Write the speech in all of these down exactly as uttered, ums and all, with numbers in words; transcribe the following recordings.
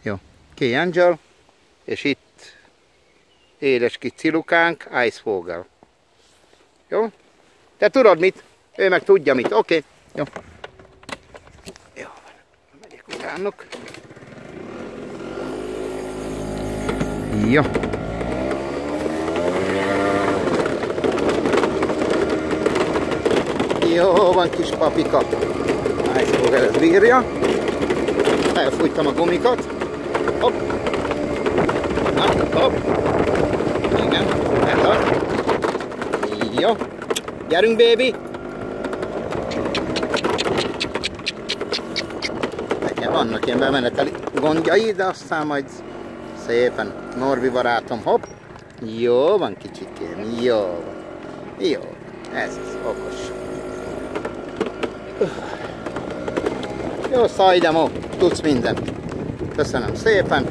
Jó. Key Angel, és itt édes kis cilukánk, Icefogel. Jó? Te tudod mit? Ő meg tudja mit. Oké. Okay. Jó. Jó. Megyek utánuk. Jó. Jó van, kis papika. Icefogel ez bírja. Elfújtam a gumikat. Hopp. Hopp, hopp. Igen, eltart. Jó. Gyerünk, baby. Nekem vannak ilyen bemeneteli gondjai, de aztán majd szépen Norbi barátom, hopp. Jó van, kicsikém, jó van. Jó, ez az okos. Jó, Szajdemó, tudsz mindent. Köszönöm szépen.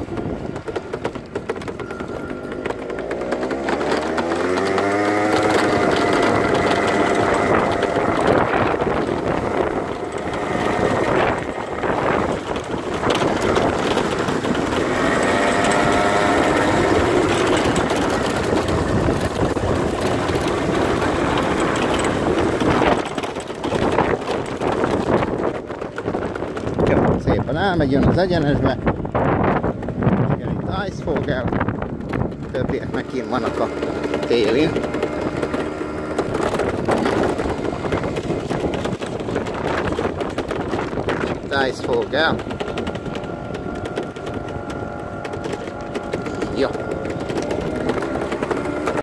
Szépen elmegy, jön az egyenesbe. Igen, itt Icefogel. Többiek meg kint vannak a télin. Itt Icefogel.